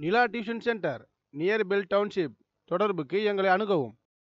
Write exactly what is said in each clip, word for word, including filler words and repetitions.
நிலா tuition centre near BHEL township. தொடர்புக்கு எங்களை அணுகவும்.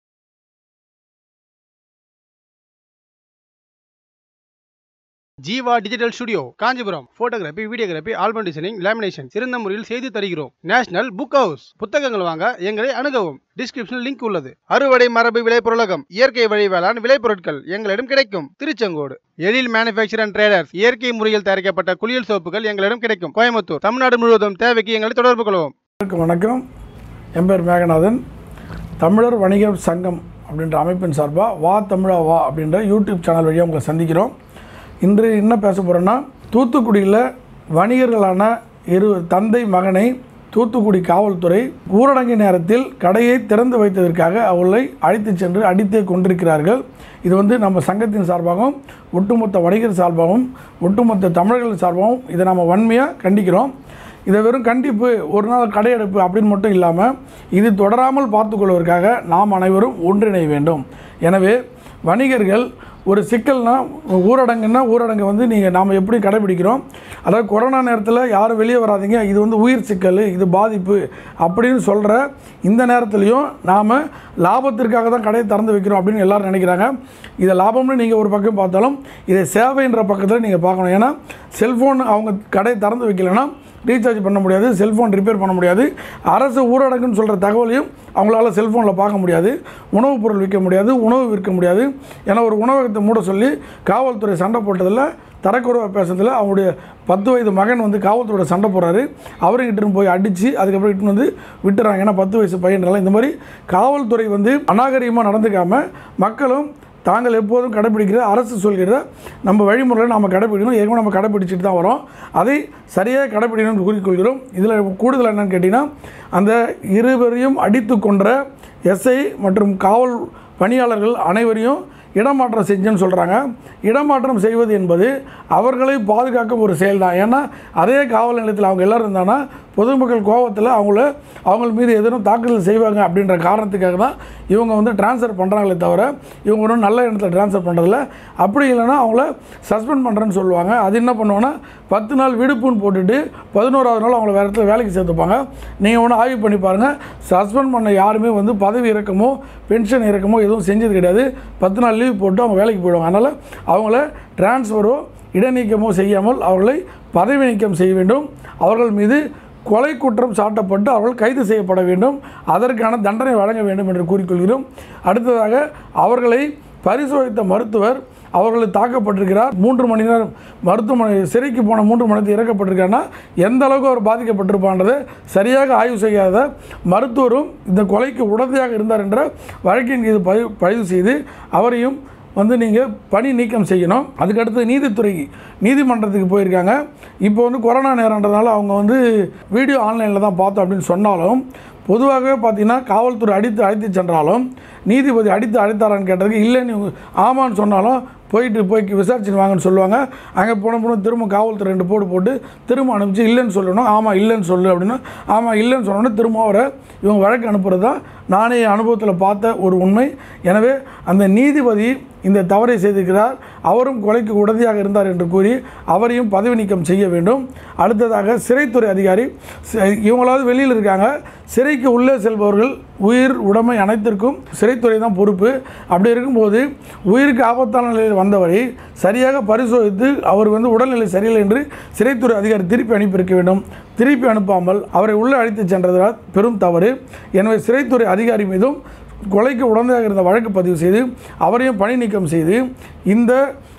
Jeeva digital studio Kanchipuram. Photography, videography, album designing, lamination சிறந்த முறையில் செய்து தருகிறோம். National book house. புத்தகங்கள் வாங்க எங்களை அணுகவும். டிஸ்கிரிப்ஷன் லிங்க் உள்ளது. அறுவடை மரபு விளைபொருளகம், இயற்கை வழி வேளாண் விளைபொருட்கள் எங்களிடம் கிடைக்கும். Tiruchengode. Ezhil manufacture and traders. இயற்கை முறையில் தயாரிக்கப்பட்ட குளியல் சோப்புகள் எங்களிடம் கிடைக்கும். கோயம்புத்தூர். தமிழ்நாடு முழுவதும் தேவைக்கு எங்களை தொடர்பு கொள்வோம். வணக்கம், என் பேர் மேகநாதன். தமிழர் வணிக சங்கம் அப்படின்ற அமைப்பின் சார்பாக வா தமிழா வா அப்படின்ற யூடியூப் சேனல் வழியாக உங்களை சந்திக்கிறோம். இன்று என்ன பேச போகிறோன்னா, தூத்துக்குடியில் வணிகர்களான இரு தந்தை மகனை தூத்துக்குடி காவல்துறை ஊரடங்கு நேரத்தில் கடையை திறந்து வைத்ததற்காக அவர்களை அழைத்து சென்று அடித்தே கொண்டிருக்கிறார்கள். இது வந்து நம்ம சங்கத்தின் சார்பாகவும் ஒட்டுமொத்த வணிகர் சார்பாகவும் ஒட்டுமொத்த தமிழர்கள் சார்பாகவும் இதை நம்ம வன்மையாக கண்டிக்கிறோம். இதை வெறும் கண்டிப்பு, ஒரு நாள் கடையெடுப்பு அப்படின்னு மட்டும் இல்லாமல் இது தொடராமல் பார்த்துக்கொள்வதற்காக நாம் அனைவரும் ஒன்றிணைய வேண்டும். எனவே வணிகர்கள் ஒரு சிக்கல்னா, ஊரடங்குன்னா ஊரடங்கு வந்து நீங்கள் நாம் எப்படி கடைபிடிக்கிறோம், அதாவது கொரோனா நேரத்தில் யாரும் வெளியே வராதிங்க, இது வந்து உயிர் சிக்கல், இது பாதிப்பு அப்படின்னு சொல்கிற இந்த நேரத்துலையும் நாம் லாபத்திற்காக தான் கடையை திறந்து வைக்கிறோம் அப்படின்னு எல்லோரும் நினைக்கிறாங்க. இதை லாபம்னு நீங்கள் ஒரு பக்கம் பார்த்தாலும் இதை சேவைன்ற பக்கத்தில் நீங்கள் பார்க்கணும். ஏன்னா செல்ஃபோன் அவங்க கடையை திறந்து வைக்கலைன்னா ரீசார்ஜ் பண்ண முடியாது, செல்ஃபோன் ரிப்பேர் பண்ண முடியாது. அரசு ஊரடங்குன்னு சொல்கிற தகவலையும் அவங்களால செல்ஃபோனில் பார்க்க முடியாது, உணவுப் பொருள் விற்க முடியாது, உணவு விற்க முடியாது. ஏன்னா ஒரு உணவகத்தை மூட சொல்லி காவல்துறை சண்டை போட்டதில் தரக்குறைவாக பேசுறதுல அவங்களுடைய பத்து வயது மகன் வந்து காவல்துறையோட சண்டை போடுறாரு. அவரும் இட்டுன்னு போய் அடித்து அதுக்கப்புறம் இட்டுன்னு வந்து விட்டுறாங்க. ஏன்னா பத்து வயசு பையன்றால இந்த மாதிரி காவல்துறை வந்து அநாகரிகமாக நடந்துக்காமல் மக்களும் தாங்கள் எப்போதும் கடைப்பிடிக்கிற அரசு சொல்கிற நம்ம வழிமுறையில் நம்ம கடைப்பிடிக்கணும். ஏற்கனவே நம்ம கடைப்பிடிச்சிட்டு தான் வரோம், அதை சரியாக கடைப்பிடிக்கணும்னு கூறிக்கொள்கிறோம். இதில் கூடுதல் என்னன்னு கேட்டிங்கன்னா, அந்த இருவரையும் அடித்து கொன்ற எஸ்ஐ மற்றும் காவல் பணியாளர்கள் அனைவரையும் இடமாற்றம் செஞ்சுன்னு சொல்கிறாங்க. இடமாற்றம் செய்வது என்பது அவர்களை பாதுகாக்கும் ஒரு செயல் தான். ஏன்னா அதே காவல் நிலையத்தில் அவங்க எல்லோரும் இருந்தாங்கன்னா பொதுமக்கள் கோபத்தில் அவங்கள அவங்க மீது எதுவும் தாக்குதல் செய்வாங்க அப்படின்ற காரணத்துக்காக தான் இவங்க வந்து ட்ரான்ஸ்ஃபர் பண்ணுறாங்களே தவிர இவங்க ஒன்றும் நல்ல இடத்துல ட்ரான்ஸ்ஃபர் பண்ணுறதில்ல. அப்படி இல்லைன்னா அவங்கள சஸ்பெண்ட் பண்ணுறேன்னு சொல்லுவாங்க. அது என்ன பண்ணுவாங்கன்னா பத்து நாள் விடுப்புன்னு போட்டுட்டு பதினோராவது நாள் அவங்கள வேறு இடத்துல வேலைக்கு சேர்த்துப்பாங்க. நீங்கள் ஒன்று ஆய்வு பண்ணி பாருங்கள், சஸ்பெண்ட் பண்ண யாருமே வந்து பதவி இறக்கமோ பென்ஷன் இறக்கமோ எதுவும் செஞ்சது கிடையாது. பத்து நாள் லீவ் போட்டு அவங்க வேலைக்கு போயிடுவாங்க. அதனால் அவங்கள டிரான்ஸ்ஃபரோ இடைநீக்கமோ செய்யாமல் அவர்களை பதவி நீக்கம் செய்ய வேண்டும். அவர்கள் மீது கொலை குற்றம் சாட்டப்பட்டு அவர்கள் கைது செய்யப்பட வேண்டும். அதற்கான தண்டனை வழங்க வேண்டும் என்று கூறிக்கொள்கிறோம். அடுத்ததாக அவர்களை பரிசோதித்த மருத்துவர் அவர்களை தாக்கப்பட்டிருக்கிறார். மூன்று மணி நேரம் மருத்துவமனை சிறைக்கு போன மூன்று மணி நேரத்தில் இறக்கப்பட்டிருக்காருன்னா எந்த அளவுக்கு அவர் பாதிக்கப்பட்டிருப்பான்றதை சரியாக ஆய்வு செய்யாத மருத்துவரும் இந்த கொலைக்கு உடந்தையாக இருந்தார் என்ற வழக்கின் மீது பதிவு செய்து அவரையும் வந்து நீங்கள் பணி நீக்கம் செய்யணும். அதுக்கடுத்து நீதித்துறை நீதிமன்றத்துக்கு போயிருக்காங்க. இப்போ வந்து கொரோனா நேரன்றதுனால அவங்க வந்து வீடியோ ஆன்லைனில் தான் பார்த்தோம் அப்படின்னு சொன்னாலும், பொதுவாகவே பார்த்தீங்கன்னா காவல்துறை அடித்து அழைத்து சென்றாலும் நீதிபதி அடித்து அழைத்தாரான்னு கேட்டதுக்கு இல்லைன்னு ஆமான்னு சொன்னாலும் போயிட்டு போய் விசாரிச்சுன்னு வாங்கன்னு சொல்லுவாங்க. அங்கே போன போன திரும்ப காவல்துறை ரெண்டு போடு போட்டு திரும்ப அனுப்பிச்சு இல்லைன்னு சொல்லணும், ஆமாம் இல்லைன்னு சொல்லு அப்படின்னா ஆமாம் இல்லைன்னு சொன்னோன்னே திரும்ப அவரை இவங்க வழக்கு அனுப்புறது தான் நானே அனுபவத்தில் பார்த்த ஒரு உண்மை. எனவே அந்த நீதிபதி இந்த தவறை செய்திருக்கிறார், அவரும் கொலைக்கு உடந்தையாக இருந்தார் என்று கூறி அவரையும் பதவி நீக்கம் செய்ய வேண்டும். அடுத்ததாக சிறைத்துறை அதிகாரி, இவங்களாவது வெளியில் இருக்காங்க, சிறைக்கு உள்ளே செல்பவர்கள் உயிர் உடைமை அனைத்திற்கும் சிறைத்துறை தான் பொறுப்பு. அப்படி இருக்கும்போது உயிருக்கு ஆபத்தான நிலையில் வந்தவரை சரியாக பரிசோதித்து அவர் வந்து உடல்நிலை சரியில்லை என்று சிறைத்துறை அதிகாரி திருப்பி அனுப்பியிருக்க வேண்டும். திருப்பி அனுப்பாமல் அவரை உள்ளே அழைத்து சென்றதால் பெரும் தவறு. எனவே சிறைத்துறை அதிகாரி மீதும் கொலைக்கு உடந்தையாக இருந்த வழக்கு பதிவு செய்து அவரையும் பணி நீக்கம் செய்து இந்த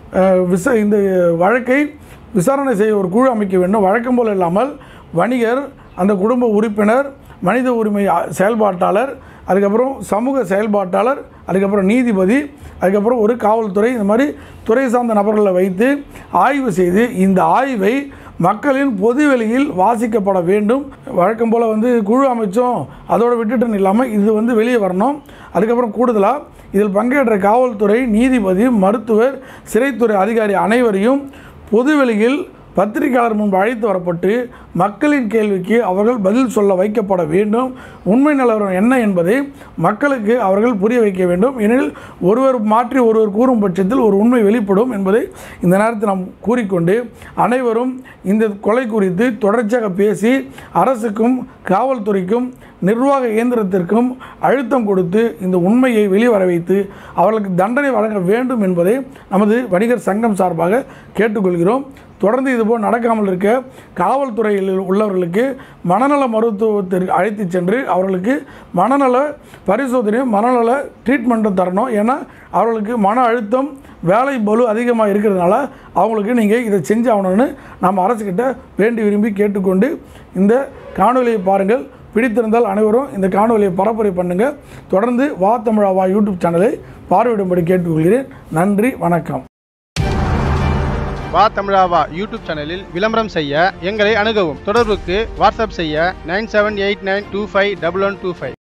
விச இந்த வழக்கை விசாரணை செய்ய ஒரு குழு அமைக்க வேண்டும். வழக்கம் போல் இல்லாமல் வணிகர், அந்த குடும்ப உறுப்பினர், மனித உரிமை செயல்பாட்டாளர், அதுக்கப்புறம் சமூக செயல்பாட்டாளர், அதுக்கப்புறம் நீதிபதி, அதுக்கப்புறம் ஒரு காவல்துறை, இந்த மாதிரி துறை சார்ந்த நபர்களை வைத்து ஆய்வு செய்து இந்த ஆய்வை மக்களின் பொதுவெளியில் வாசிக்கப்பட வேண்டும். வழக்கம் போல் வந்து குழு அமைச்சோம் அதோடு விட்டுட்டுன்னு இல்லாமல் இது வந்து வெளியே வரணும். அதுக்கப்புறம் கூடுதலாக இதில் பங்கேற்ற காவல்துறை, நீதிபதி, மருத்துவர், சிறைத்துறை அதிகாரி அனைவரையும் பொதுவெளியில் பத்திரிகையாளர் முன்பு அழைத்து வரப்பட்டு மக்களின் கேள்விக்கு அவர்கள் பதில் சொல்ல வைக்கப்பட வேண்டும். உண்மை நிலவரம் என்ன என்பதை மக்களுக்கு அவர்கள் புரிய வைக்க வேண்டும். ஏனெனில் ஒருவர் மாற்றி ஒருவர் கூறும் பட்சத்தில் ஒரு உண்மை வெளிப்படும் என்பதை இந்த நேரத்தில் நாம் கூறிக்கொண்டு, அனைவரும் இந்த கொலை குறித்து தொடர்ச்சியாக பேசி அரசுக்கும் காவல்துறைக்கும் நிர்வாக இயந்திரத்திற்கும் அழுத்தம் கொடுத்து இந்த உண்மையை வெளிவர வைத்து அவர்களுக்கு தண்டனை வழங்க வேண்டும் என்பதை நமது வணிகர் சங்கம் சார்பாக கேட்டுக்கொள்கிறோம். தொடர்ந்து இதுபோல் நடக்காமல் இருக்க காவல்துறையில் உள்ளவர்களுக்கு மனநல மருத்துவத்திற்கு அழைத்து சென்று அவர்களுக்கு மனநல பரிசோதனையும் மனநல ட்ரீட்மெண்ட்டும் தரணும். ஏன்னா அவர்களுக்கு மன அழுத்தம் வேலை பளு அதிகமாக இருக்கிறதுனால அவங்களுக்கு நீங்கள் இதை செஞ்சு ஆகணும்னு நம்ம அரசுக்கிட்ட வேண்டி விரும்பி கேட்டுக்கொண்டு இந்த காணொலியை பாருங்கள். பிடித்திருந்தால் அனைவரும் இந்த காணொலியை பரப்புரை பண்ணுங்கள். தொடர்ந்து வா தமிழா வா யூடியூப் சேனலை பார்வையிடும்படி கேட்டுக்கொள்கிறேன். நன்றி, வணக்கம். வா தமிழா வா யூடியூப் சேனலில் விளம்பரம் செய்ய எங்களை அணுகவும். தொடர்புக்கு வாட்ஸ்அப் செய்ய nine seven eight nine two five double one two five.